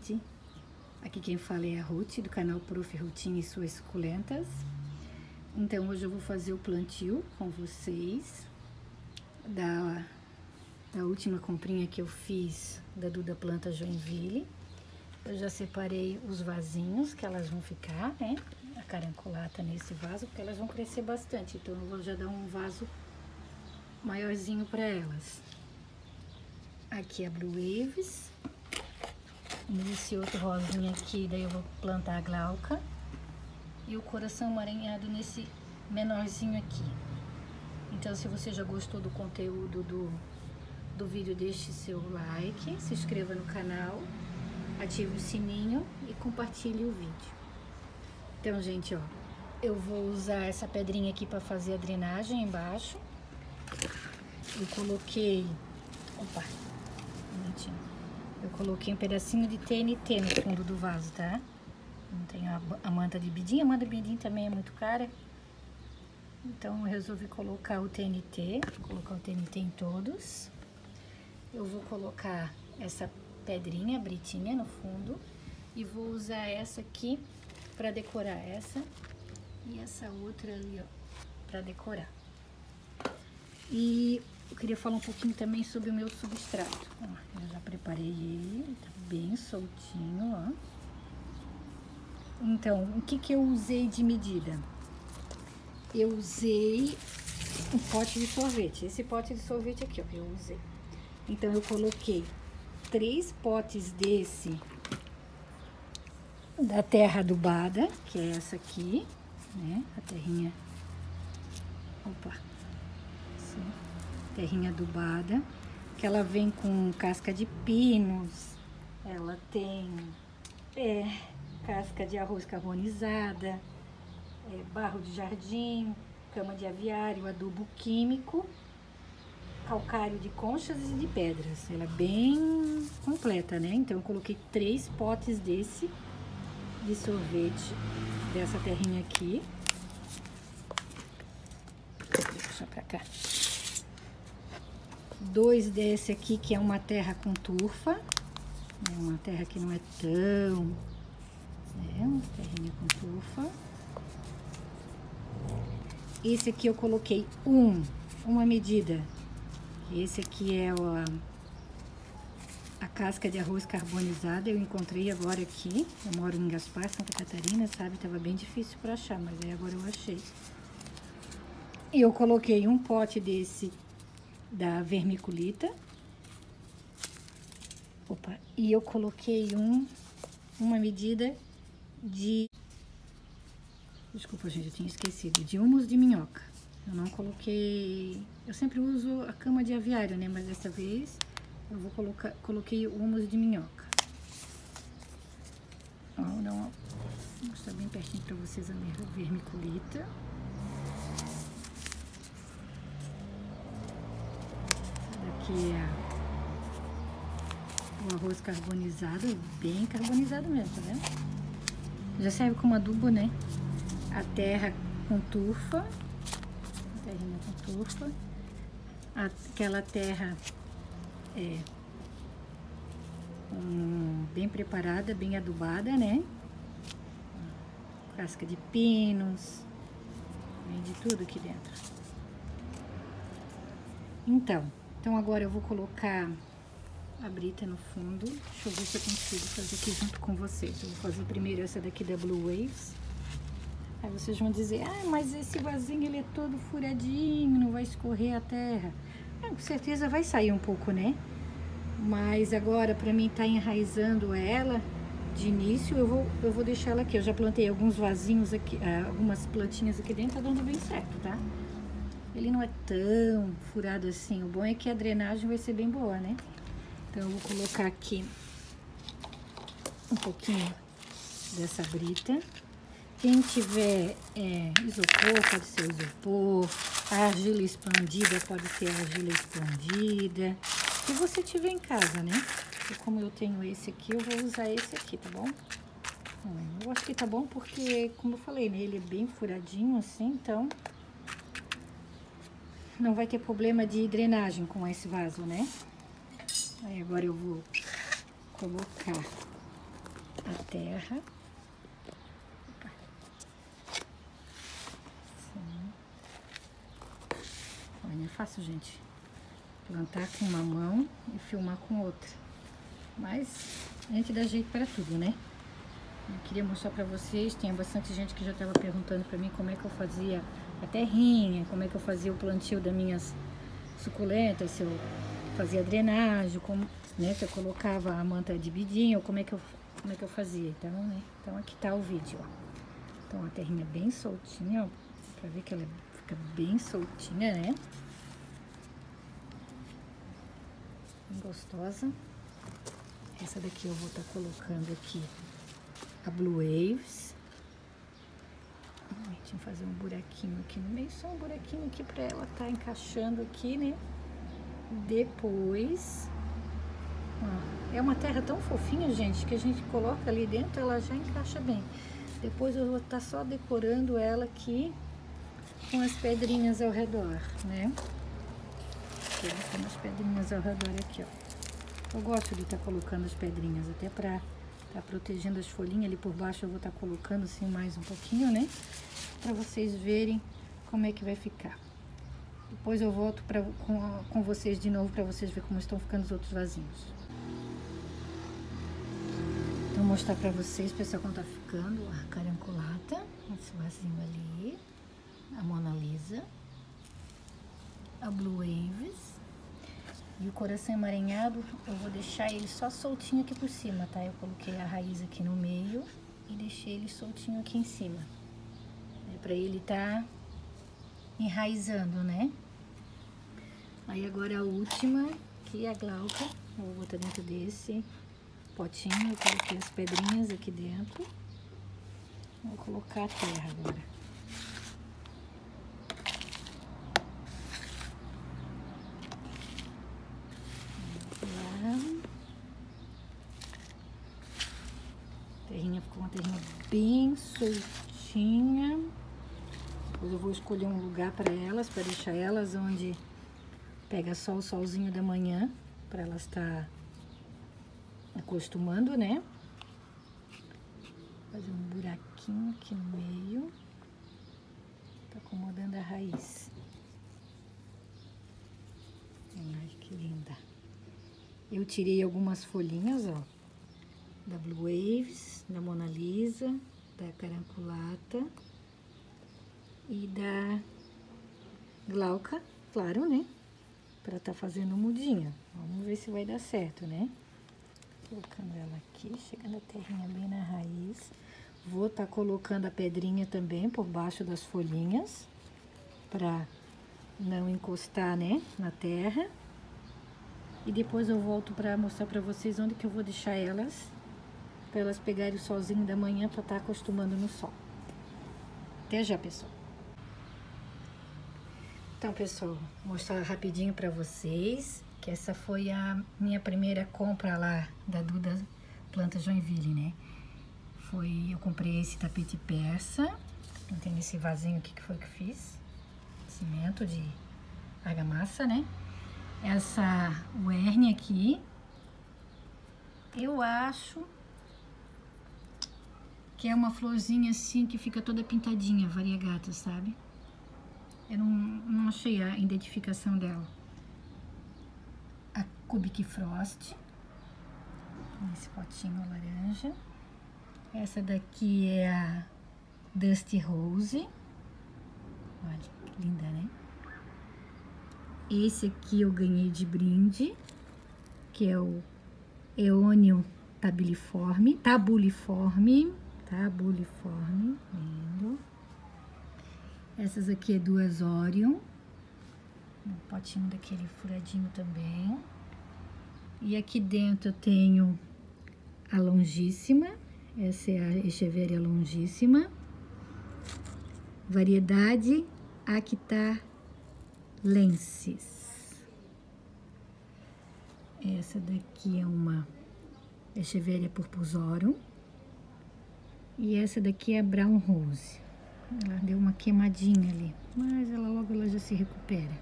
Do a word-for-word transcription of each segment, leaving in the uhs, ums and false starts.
gente, aqui quem fala é a Ruth, do canal Prof Rutinha e suas suculentas. Então hoje eu vou fazer o plantio com vocês da, da última comprinha que eu fiz da Duda Planta Joinville. Eu já separei os vasinhos que elas vão ficar, né? A caranculata nesse vaso, porque elas vão crescer bastante, então eu vou já dar um vaso maiorzinho para elas. Aqui a Blue Waves. Nesse outro rosinha aqui, daí eu vou plantar a Glauca. E o coração amaranhado nesse menorzinho aqui. Então, se você já gostou do conteúdo do, do vídeo, deixe seu like, se inscreva no canal, ative o sininho e compartilhe o vídeo. Então, gente, ó, eu vou usar essa pedrinha aqui para fazer a drenagem embaixo. Eu coloquei... Opa, um minutinho. Eu coloquei um pedacinho de T N T no fundo do vaso, tá? Não tem a, a manta de bidim. A manta de bidim também é muito cara. Então, eu resolvi colocar o T N T. Vou colocar o T N T em todos. Eu vou colocar essa pedrinha, britinha no fundo. E vou usar essa aqui para decorar. Essa e essa outra ali, ó, para decorar. E eu queria falar um pouquinho também sobre o meu substrato. Ó, eu já preparei ele, tá bem soltinho, ó. Então, o que que eu usei de medida? Eu usei um pote de sorvete. Esse pote de sorvete aqui, ó, eu usei. Então, eu coloquei três potes desse da terra adubada, que é essa aqui, né? A terrinha... Opa! Assim. Terrinha adubada, que ela vem com casca de pinos, ela tem é, casca de arroz carbonizada, é, barro de jardim, cama de aviário, adubo químico, calcário de conchas e de pedras. Ela é bem completa, né? Então eu coloquei três potes desse de sorvete, dessa terrinha aqui. Vou puxar pra cá. Dois desse aqui, que é uma terra com turfa. É uma terra que não é tão... É, uma terrinha com turfa. Esse aqui eu coloquei um, uma medida. Esse aqui é o, a casca de arroz carbonizada. Eu encontrei agora aqui. Eu moro em Gaspar, Santa Catarina, sabe? Tava bem difícil para achar, mas aí agora eu achei. E eu coloquei um pote desse da vermiculita. Opa, e eu coloquei um, uma medida de... Desculpa, gente, eu tinha esquecido. De humus de minhoca. Eu não coloquei... Eu sempre uso a cama de aviário, né? Mas dessa vez eu vou colocar... Coloquei o humus de minhoca. Ó, vou dar uma... Vou mostrar bem pertinho pra vocês a vermiculita. Aqui é o arroz carbonizado, bem carbonizado mesmo, tá vendo? Já serve como adubo, né? A terra com turfa, a terrinha com turfa, aquela terra é um, bem preparada, bem adubada, né? Casca de pinos, vem de tudo aqui dentro. Então... Então, agora eu vou colocar a brita no fundo. Deixa eu ver se eu consigo fazer aqui junto com vocês. Eu vou fazer primeiro essa daqui da Blue Waves. Aí vocês vão dizer, ah, mas esse vasinho ele é todo furadinho, não vai escorrer a terra. É, com certeza vai sair um pouco, né? Mas agora, pra mim tá enraizando ela de início, eu vou, eu vou deixar ela aqui. Eu já plantei alguns vasinhos aqui, algumas plantinhas aqui dentro, tá dando bem certo, tá? Ele não é tão furado assim. O bom é que a drenagem vai ser bem boa, né? Então, eu vou colocar aqui um pouquinho dessa brita. Quem tiver é, isopor, pode ser isopor. A argila expandida pode ser a argila expandida. Se você tiver em casa, né? E como eu tenho esse aqui, eu vou usar esse aqui, tá bom? Eu acho que tá bom porque, como eu falei, né? Ele é bem furadinho assim, então... Não vai ter problema de drenagem com esse vaso, né? Aí agora eu vou colocar a terra. Assim. Olha, não é fácil, gente, plantar com uma mão e filmar com outra. Mas a gente dá jeito para tudo, né? Eu queria mostrar para vocês, tinha bastante gente que já estava perguntando para mim como é que eu fazia a terrinha, como é que eu fazia o plantio das minhas suculentas, se eu fazia drenagem, como, né, se eu colocava a manta de bidinho, como é que eu, como é que eu fazia. Então, né, então aqui tá o vídeo, ó. Então a terrinha bem soltinha, ó, para ver que ela fica bem soltinha, né? Bem gostosa. Essa daqui eu vou estar tá colocando aqui a Blue Waves. Deixa eu fazer um buraquinho aqui no meio, só um buraquinho aqui para ela estar tá encaixando aqui, né? Depois, ó, é uma terra tão fofinha, gente, que a gente coloca ali dentro, ela já encaixa bem. Depois eu vou estar tá só decorando ela aqui com as pedrinhas ao redor, né? Tem umas pedrinhas ao redor aqui, ó. Eu gosto de estar tá colocando as pedrinhas, até para tá protegendo as folhinhas. Ali por baixo eu vou estar tá colocando assim mais um pouquinho, né? Para vocês verem como é que vai ficar. Depois eu volto pra, com, com vocês de novo para vocês verem como estão ficando os outros vasinhos. Então, vou mostrar para vocês, pessoal, como tá ficando a caranculata, esse vasinho ali, a Mona Lisa, a Blue Waves. E o coração emaranhado, eu vou deixar ele só soltinho aqui por cima, tá? Eu coloquei a raiz aqui no meio e deixei ele soltinho aqui em cima. É pra ele tá enraizando, né? Aí agora a última, que é a glauca. Eu vou botar dentro desse potinho, eu coloquei as pedrinhas aqui dentro. Vou colocar a terra agora. Terrinha ficou uma terrinha bem soltinha. Depois eu vou escolher um lugar para elas, para deixar elas onde pega só o solzinho da manhã, para elas estar acostumando, né? Fazer um buraquinho aqui no meio, tá acomodando a raiz. Ai, que linda! Eu tirei algumas folhinhas, ó, da Blue Waves, da Mona Lisa, da Caranculata e da Glauca, claro, né? Pra tá fazendo mudinha. Vamos ver se vai dar certo, né? Colocando ela aqui, chegando a terrinha bem na raiz. Vou tá colocando a pedrinha também por baixo das folhinhas, pra não encostar, né, na terra. E depois eu volto pra mostrar pra vocês onde que eu vou deixar elas, para elas pegarem o solzinho da manhã para estar acostumando no sol. Até já, pessoal. Então, pessoal, vou mostrar rapidinho para vocês que essa foi a minha primeira compra lá da Duda Planta Joinville, né? Foi, eu comprei esse tapete persa, tem esse vasinho aqui que foi que fiz, cimento de argamassa, né? Essa werne aqui, eu acho que é uma florzinha assim que fica toda pintadinha, variegata, sabe? Eu não, não achei a identificação dela. A Cubic Frost, esse potinho laranja. Essa daqui é a Dusty Rose. Olha que linda, né? Esse aqui eu ganhei de brinde, que é o Eônio tabuliforme, tabuliforme, tabuliforme, lindo. Essas aqui é duas Orion, um potinho daquele furadinho também. E aqui dentro eu tenho a Longíssima, essa é a Echeveria Longíssima, variedade Actalensis. Essa daqui é uma Echeveria Purpurorum. E essa daqui é a Brown Rose. Ela deu uma queimadinha ali, mas ela logo ela já se recupera.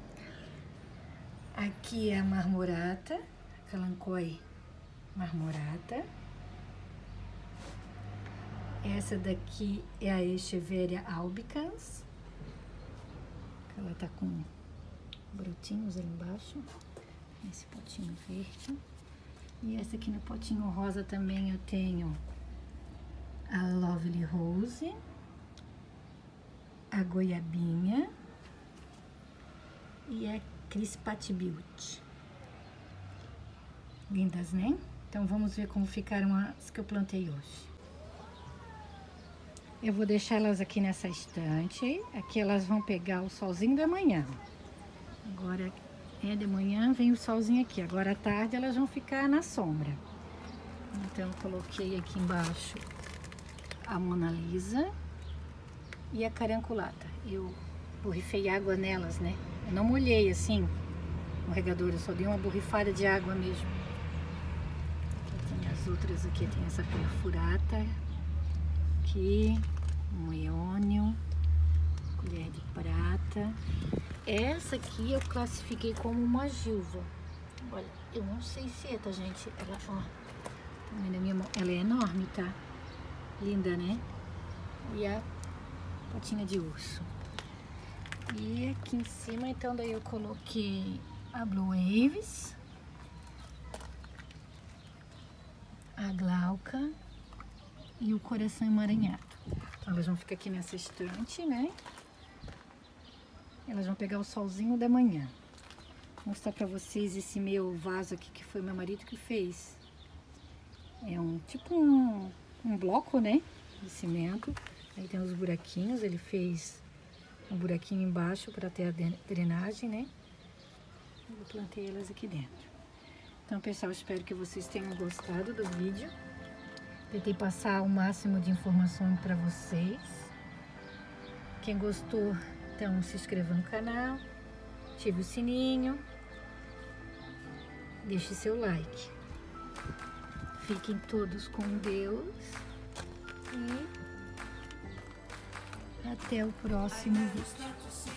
Aqui é a Marmorata, Kalanchoe Marmorata. Essa daqui é a Echeveria albicans. Ela tá com brotinhos ali embaixo. Nesse potinho verde. E essa aqui no potinho rosa também eu tenho a Lovely Rose, a Goiabinha e a Crispati Beauty. Lindas, né? Então vamos ver como ficaram as que eu plantei hoje. Eu vou deixar elas aqui nessa estante. Aqui elas vão pegar o solzinho da manhã. Agora é de manhã, vem o solzinho aqui. Agora à tarde elas vão ficar na sombra. Então eu coloquei aqui embaixo a Mona Lisa e a caranculata. Eu borrifei água nelas, né? Eu não molhei assim o regador, eu só dei uma borrifada de água mesmo. Aqui tem as outras aqui, tem essa perfurata aqui, um eônio, colher de prata. Essa aqui eu classifiquei como uma gilva. Olha, eu não sei se é, tá, gente? Ela, ó, tá vendo a minha mão? Ela é enorme, tá? Linda, né? E a patinha de urso. E aqui em cima, então, daí eu coloquei a Blue Waves, a Glauca e o coração emaranhado. Então, elas vão ficar aqui nessa estante, né? Elas vão pegar o solzinho da manhã. Vou mostrar pra vocês esse meu vaso aqui, que foi meu marido que fez. É um tipo um, um bloco, né? De cimento. Aí tem os buraquinhos, ele fez um buraquinho embaixo para ter a drenagem, né? Eu plantei elas aqui dentro. Então, pessoal, espero que vocês tenham gostado do vídeo. Tentei passar o máximo de informação para vocês. Quem gostou, então se inscreva no canal, ative o sininho, deixe seu like. Fiquem todos com Deus e até o próximo vídeo.